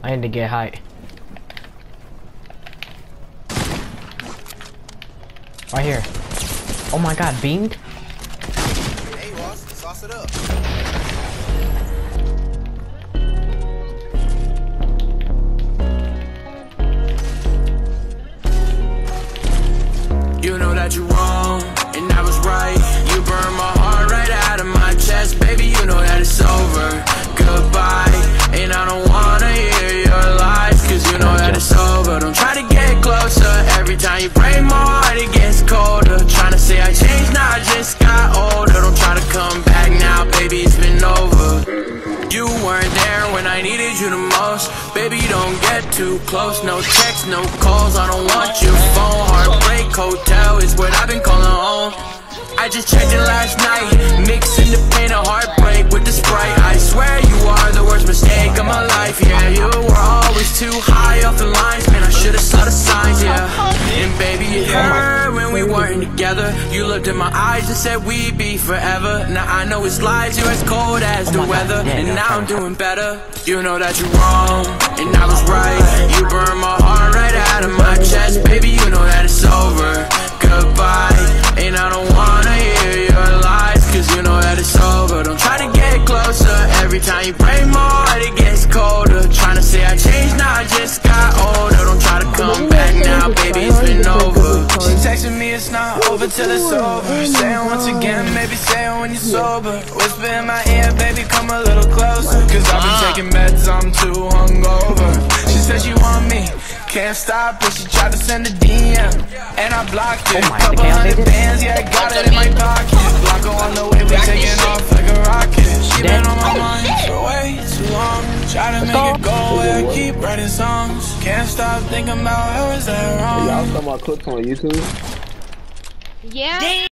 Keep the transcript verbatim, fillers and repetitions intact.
I need to get height. Right here. Oh my god, beamed? Hey, Ross, sauce it up. You know that you're wrong, and I was right. You burned my heart right out of my chest. Baby, you know that it's over. Goodbye, and I don't wanna hear your lies, cause you know that it's over. Don't try to get closer. Every time you break my heart, it gets colder. Trying to say I changed, nah, I just got older. Don't try to come back now, baby, it's been over. You weren't there when I needed you the most. Baby, don't get too close. No texts, no calls, I don't want your phone. Heartbreak hotel is what I've been calling home. I just checked it last night, mixing the pain of heartbreak with the Sprite. I swear you are the worst mistake of my life. Yeah, you were always too high off the lines. Man, I should've saw the signs, yeah. And baby, it hurt when we weren't together. You looked in my eyes and said we'd be forever. Now I know it's lies, you're as cold as the weather. And now I'm doing better. You know that you're wrong, and I was right. You burned my heart right out of my chest. Baby, you know that it's over. Goodbye, and I don't wanna hear your lies, cause you know that it's over. Don't try to get closer. Every time you break my heart, it gets colder. Trying to say I changed, now I just got older. Don't try to come back now, baby, it's been over. She texting me, it's not over till it's over. Say it once again, maybe say it when you're sober. Whisper in my ear, baby, come a little closer, cause I've been taking meds, I'm too hungover. She said she want me, can't stop it. She tried to send a D M, and I blocked it. Oh my, Couple hundred bands, yeah, I got it in my pocket. Block her on the way, we taking off like a rocket. She been on my mind for way too long. Try to make it go away, I keep writing songs. Can't stop thinking about her, is that wrong? Y'all saw my clips on YouTube? Yeah.